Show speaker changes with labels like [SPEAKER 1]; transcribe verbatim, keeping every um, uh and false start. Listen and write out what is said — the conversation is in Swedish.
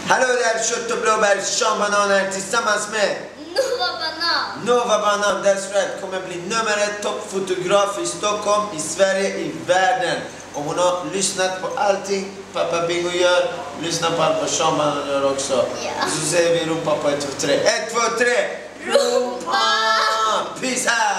[SPEAKER 1] Hallå där, kött och blåbär, Sean Banan här tillsammans med
[SPEAKER 2] Nova Banan.
[SPEAKER 1] Nova Banan, that's right, kommer bli nummer ett toppfotograf i Stockholm, i Sverige, i världen. Om hon har lyssnat på allting Pappa Bingo gör, lyssna på allt vad Sean Banan gör också.
[SPEAKER 2] Ja.
[SPEAKER 1] Så säger vi ropa på ett, två, tre. ett, två, tre!
[SPEAKER 2] Ropa!
[SPEAKER 1] Peace out!